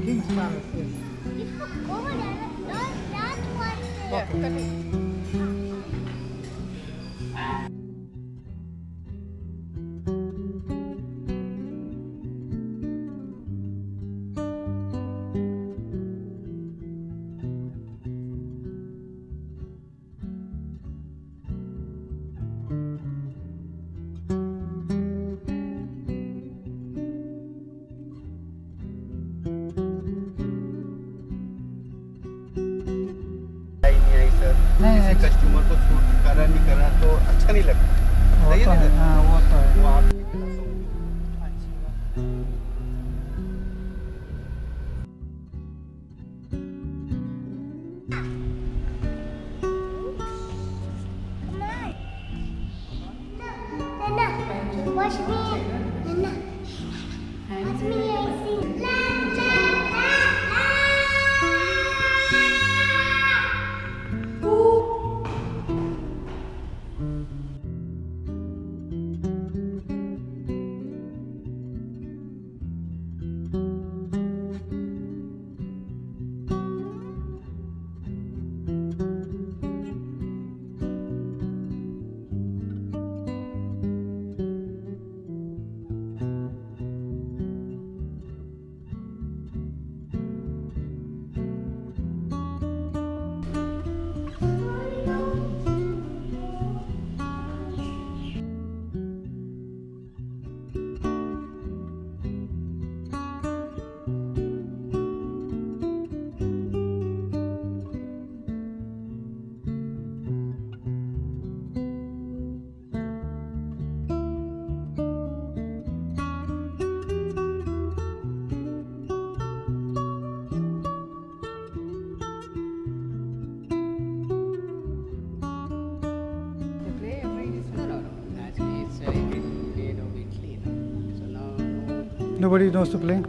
buildings palace. Yes. Over there, that's what. Okay. किसी customer को suit करा नहीं करा तो अच्छा नहीं लगता। वो तो है, हाँ वो तो है। वो आप Nana, watch me. Nana, watch me. I sing. La la la la. Nobody knows to play.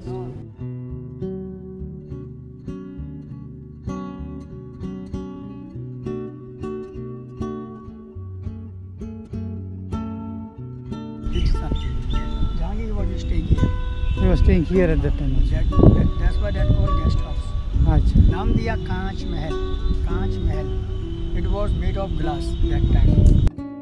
Jahangir was staying here. He was staying here at that time. That's why that called guest house. अच्छा. नाम दिया कांच महल. कांच महल. It was made of glass that time.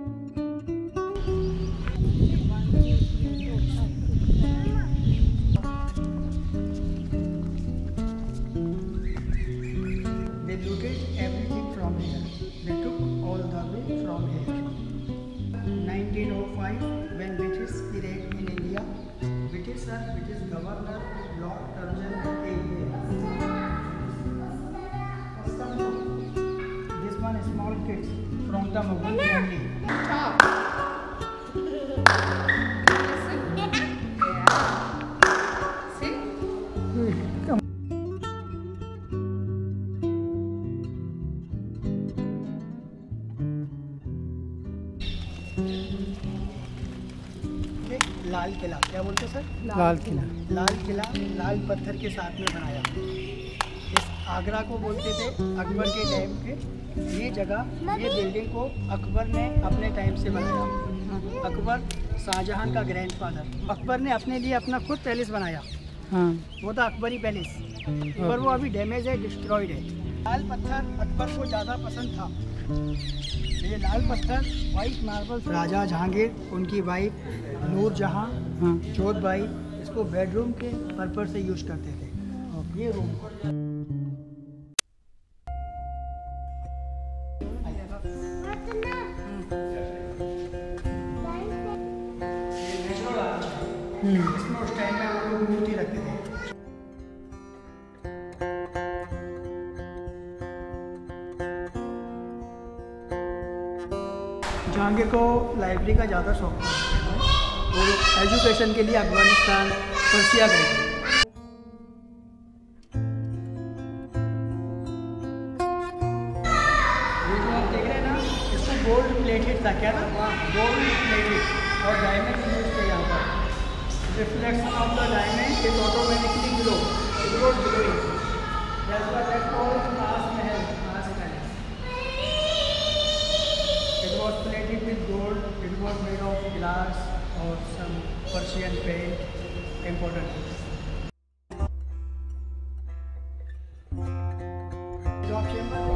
They looted everything from here. They took all the way from here. 1905, when British period in India, British governor Lord Curzon This one is small kids from the Mughal family. Lal Qila क्या बोलते sir? Lal Qila. Lal Qila लाल पत्थर के साथ में बनाया. इस आगरा को बोलते थे अकबर के टाइम पे. ये जगह ये बिल्डिंग को अकबर ने अपने टाइम से बनाया. अकबर शाहजहां का ग्रैंडफादर. अकबर ने अपने लिए अपना खुद पैलेस बनाया. हाँ. वो था अकबरी पैलेस, पर वो अभी डैमेज है, डिस्ट्रॉयड है. लाल पत्थर अकबर को ज़्यादा पसंद था. ये लाल पत्थर वाइट मार्बल. राजा जहांगीर, उनकी वाइफ नूर जहां, हाँ. जोध भाई इसको बेडरूम के पर्पज से यूज करते थे. ये रूम इसमें उस टाइम में वो लोग मूर्ति रखते थे. जहांगीर को लाइब्रेरी का ज़्यादा शौक था. वो एजुकेशन के लिए अफगानिस्तान, पर्सिया गए थे. ये जो आप देख रहे हैं ना, इसको गोल्ड प्लेटेड था. क्या था? गोल्ड प्लेटेड और डायमंड यूज थे यहाँ पर. Reflection of the diamond is automatically glow. It was glowing. That's why that called Taj Mahal. Taj Mahal. It was plated with gold. It was made of glass or some Persian paint. Important. Chamber